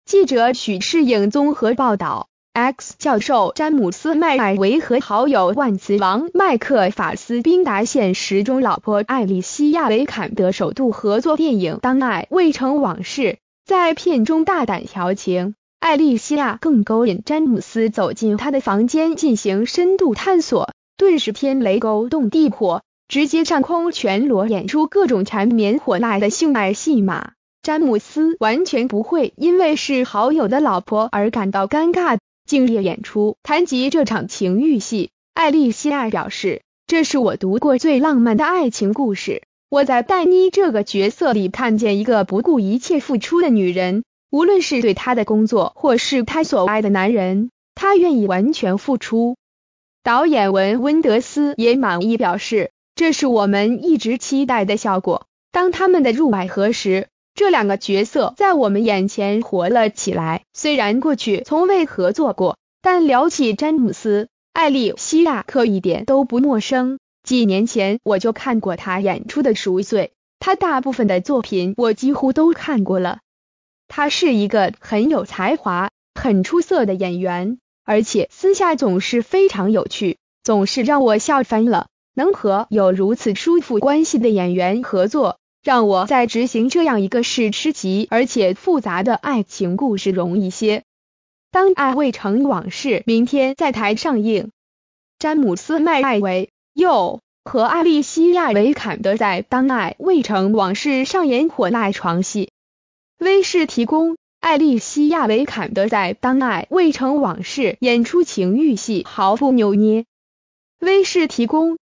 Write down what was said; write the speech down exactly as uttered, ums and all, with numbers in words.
记者许世颖综合报道。X 教授詹姆斯·麦艾维和好友万磁王麦克法斯宾达现实中老婆艾莉西亚·维坎德首度合作电影《当爱未成往事》，在片中大胆调情，艾莉西亚更勾引詹姆斯走进她的房间进行深度探索，顿时天雷勾动地火，直接上空全裸演出各种缠绵火辣的性爱戏码。詹姆斯完全不会因为是好友的老婆而感到尴尬，敬业演出。谈及这场情欲戏，艾莉西亚表示，这是我读过最浪漫的爱情故事。我在黛妮这个角色里看见一个不顾一切付出的女人，无论是对她的工作或是她所爱的男人，她愿意完全付出。导演文温德斯也满意表示，这是我们一直期待的效果。当他们的入爱河时，这两个角色在我们眼前活了起来。虽然过去从未合作过，但聊起詹姆斯，艾莉西亚可一点都不陌生。几年前我就看过他演出的《赎罪》，他大部分的作品我几乎都看过了。他是一个很有才华、很出色的演员，而且私下总是非常有趣，总是让我笑翻了。能和有如此舒服关系的演员合作，让我在执行这样一个史诗级而且复杂的爱情故事容易些。当爱未成往事明天在台上映，詹姆斯·麦艾维又和艾莉西亚·维坎德在当爱未成往事上演火辣床戏。威视提供，艾莉西亚·维坎德在当爱未成往事演出情欲戏毫不扭捏。威视提供。